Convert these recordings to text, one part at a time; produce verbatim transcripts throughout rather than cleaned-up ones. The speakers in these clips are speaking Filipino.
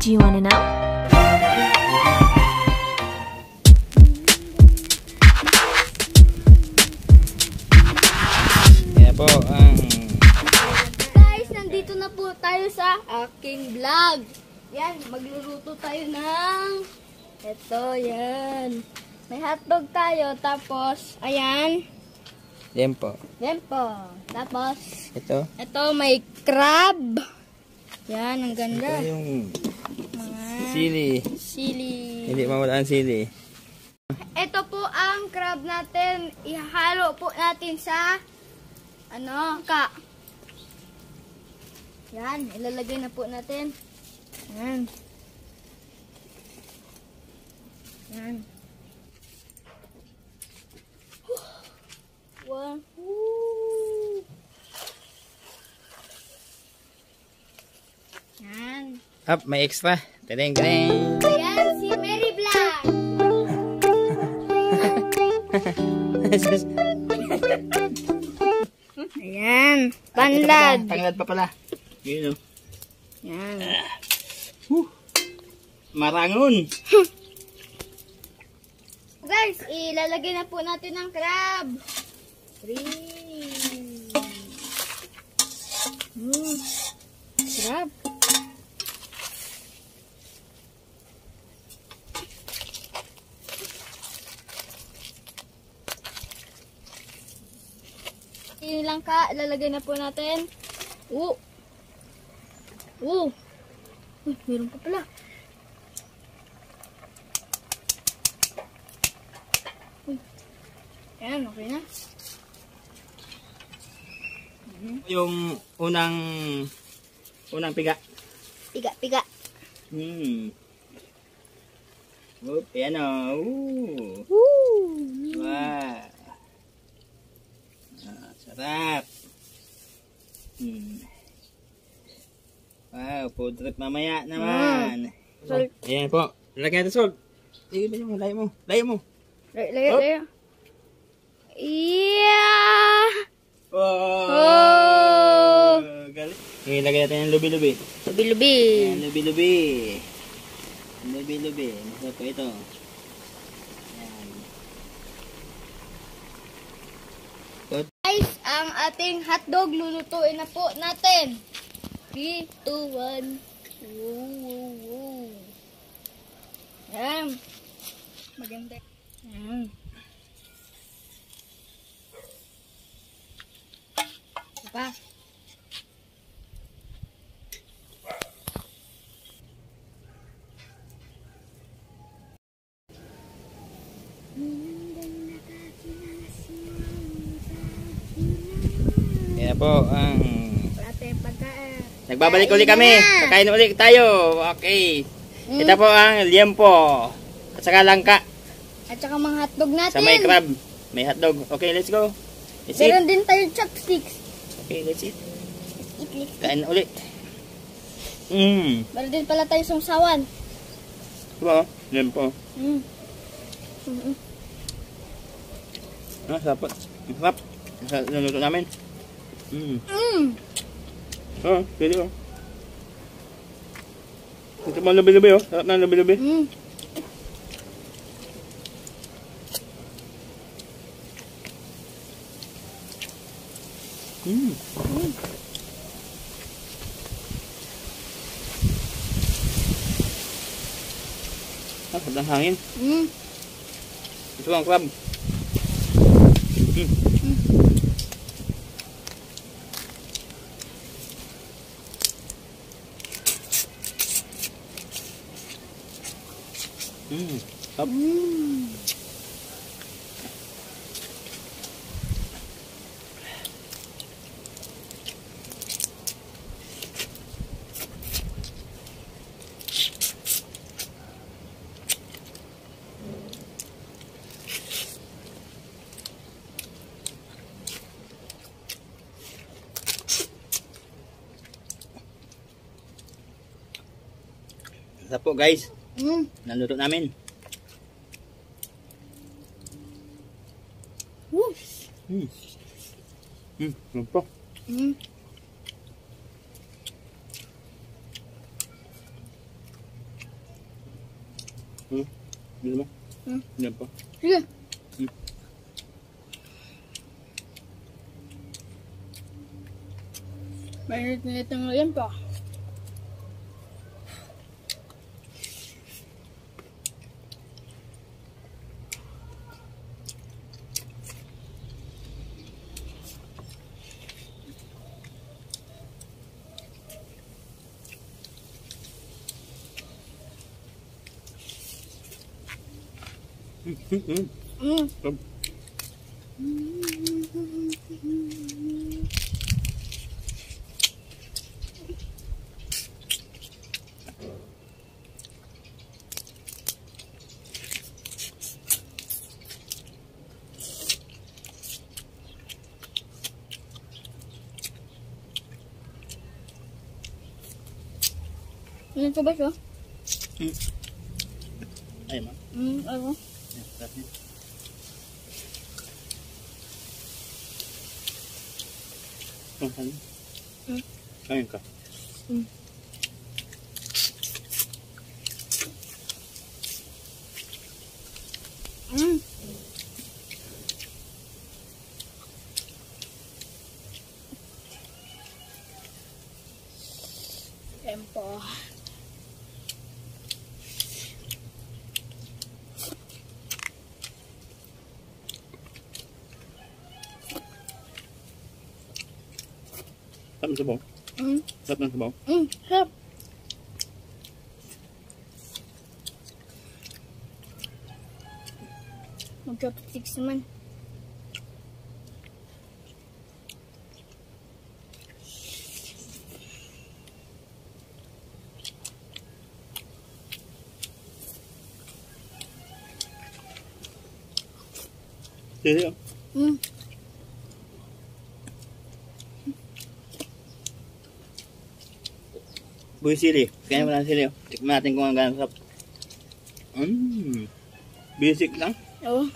Do you want to know? Yan po ang... Guys, nandito na po tayo sa aking vlog. Yan, magluluto tayo ng... Ito, yan. May hotdog tayo, tapos, ayan. Yan po. Yan po. Tapos, Ito. ito may crab. Yan, ang ganda. Ito yung Mga sili. sili. Hindi mawala ang sili. Ito po ang crab natin. Ihalo po natin sa ano, ka. Yan, ilalagay na po natin. Yan. Yan. One. Woo. Yan. Up, may extra. Tadeng, tadeng. Ayan si Mary Black. Ayan, panlad. Tanglad pa pala. Yun o. Yan. Huh. Marangon. Guys, ilalagay na po natin ang crab. Three. Mm. Crab. Yung langka, ilalagay na po natin. Oo. Oo. Uy, meron pa pala. Uy. Ayan, okay na. Yung unang unang piga. Piga, piga. Hmm. Oop, yan o. Ooh. Woo! Wow. Ah, sarap. Hmm. Wow, food trip mamaya naman. Salt. Ayan po. Lagyan natin salt. Layo mo, layo mo. Layo mo. Layo, layo, Up. layo. Yeah! Oh! Oh! Galing. Okay, lagyan natin yung lubi-lubi. Lubi-lubi. Ayan, lubi-lubi. Lubi-lubi. Masarap po ito. Ayan. Good. Guys, ang ating hotdog lulutuin na po natin. three, two, one. Wow, wow, wow. Yan. Maganda. Yan. Pa. Yan po ang... Ate, pagkain. Nagbabalik ulit kami. Kakain ulit tayo. Okay. Ito po ang liempo. At saka langka. At saka mga hotdog natin. Sa may crab. May hotdog. Okay, let's go. Let's eat. Meron din tayo chopsticks. Okay, let's eat. Eat, eat. Kain ulit. Mmm. Meron din pala tayo sungsawan. Diba? Liempo. Mm. Mm -mm. Ah, sarap. Sarap. Sarap naluto namin. Mmm. Mm. Oh, pwede oh. Ito mo lubi-lubi oh. Sarap na lubi-lubi. Mm. Mmm. Mm. Ah, sarap ng hangin. Mm. Ito ang crab. Mm. Mm. Sarap. Mm. Sarap po guys. Mm. Naluto namin. Whoosh. Hmm. Hmm, ano po? Mm. Hmm? Hindi mo? Hmm? Yan po. Sige. Hmm. Mainit-init ng yan pa. Hmm. Hmm. Mm. Hmm. Ano ito ba siya? Hmm. Ay, ma. Hmm, ano? Yan, sarap niya. Oh, ano? Hmm. Kain ka. Hmm. Hmm. Tempo. Sarap ng sabaw. Hmm. Sarap ng sabaw. Hmm. Sarap. Mag-chopsticks naman. Sili, oh. Hmm. Buhay sili. Kaya wala ng sili, oh. Tikman natin kung ang gano'ng sarap. Mmm. Basic lang. Oo.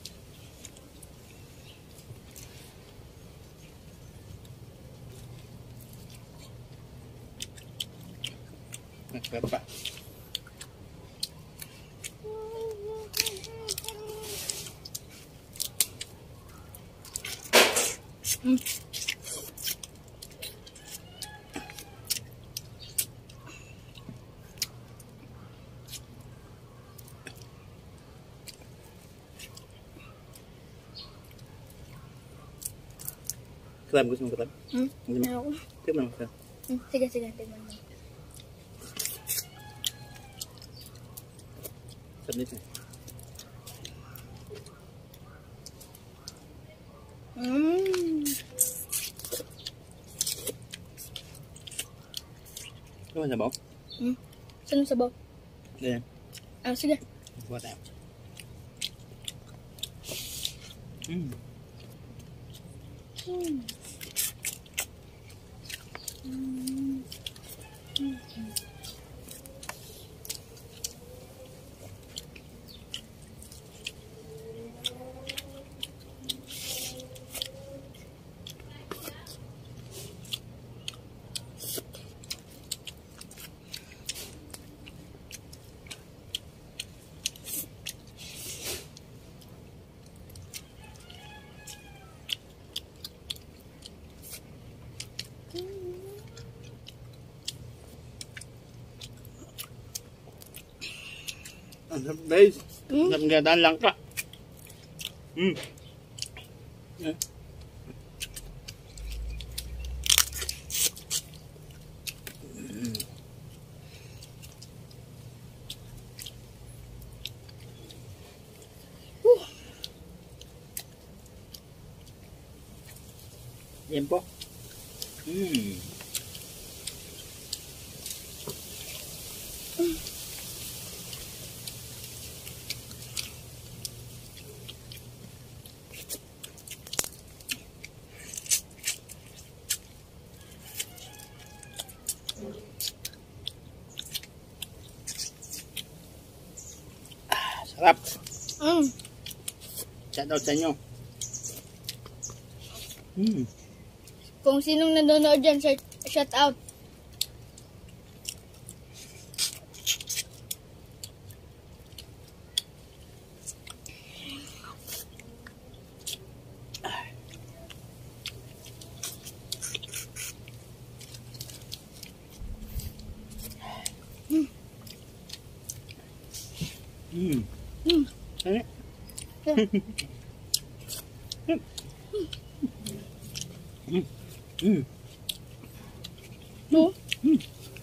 Masarap pa. Hmm. Crab, gusto mo crab? Hmm. Gusto mo? Ayoko. Tikman mo crab. Hmm. Sige, sige. Tingnan mo. Sarap nito. Hmm. Ano ang sabaw? Hmm. Saan ang sabaw? Ganyan. Ah, sige. Buka tayo. Mmm. Hmm. Hmm. Hmm. Ang sarap, guys. Hmm? Ang sarap ng gandaan lang ka. Mmm. Eh. Mm. Whew. Yan po. Mmm. Sarap. Hmm. Shout out sa inyo. Hmm. Kung sinong nanonood dyan, shout, shout out. Hmm. Hmm. Ano? Yeah. Hmm. Hmm. No? Hmm.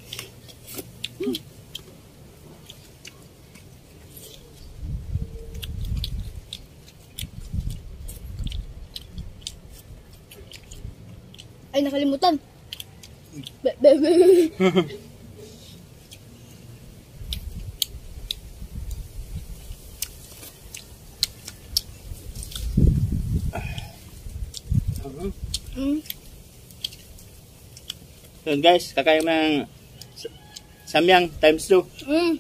Ay, nakalimutan. Be, be, be. Mm. Yun guys, kakain mo ng sa- samyang times two. Mm.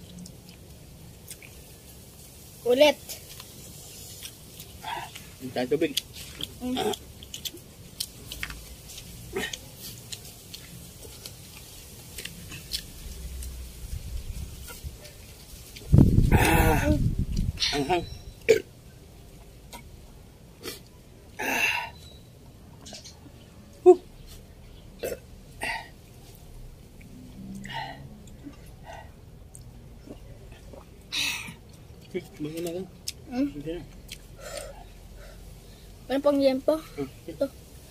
Ulit. Yung tayo tubig. Mm. Ah, anghang. Huh. Hmm, bagay na lang. Mm. Hindi na. Ano pang yempo? Hmm. Ito.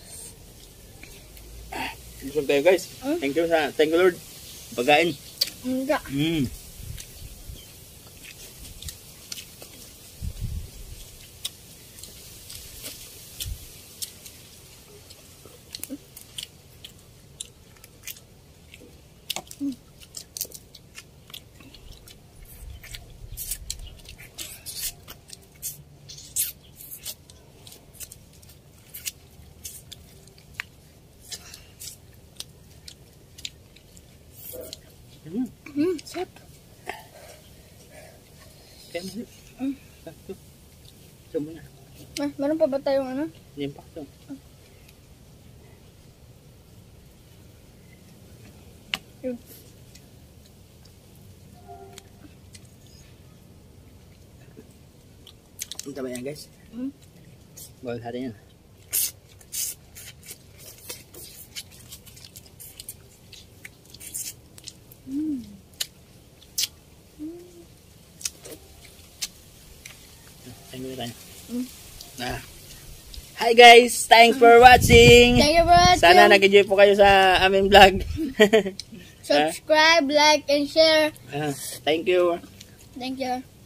Busog tayo guys. Hmm? Thank you sa, thank you Lord. Pagkain. Enggak. Mm. Mm. Hmm, sarap. Kaya mo. Mm. Sakto. Ito muna. Ah, meron pa ba tayong ano? Hindi pa ito. Yun. Punta ba yan guys? Mm. Bawal natin yan. Mm. Thank you tayo. Mm. Ah. Hi guys! Thanks for watching! Thank you for watching. Sana nag-enjoy po kayo sa aming vlog. Subscribe, like, and share. Ah, thank you. Thank you.